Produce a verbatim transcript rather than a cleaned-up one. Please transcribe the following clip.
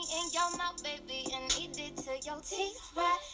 in your mouth, baby, and eat it till your teeth rot.